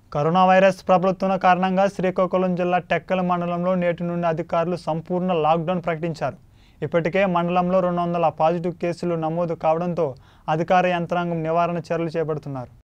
Corona virus ప్రబలుతున్న కారణంగా శ్రీకాకుళం జిల్లా టెక్కల మండలంలో నేటి నుండి అధికారులు సంపూర్ణ లాక్డౌన్ ప్రకటించారు. ఇప్పటికే మండలంలో 200 పాజిటివ్ కేసులు నమోదు కావడంతో అధికార యంత్రాంగం నివారణ చర్యలు చేపడుతున్నారు.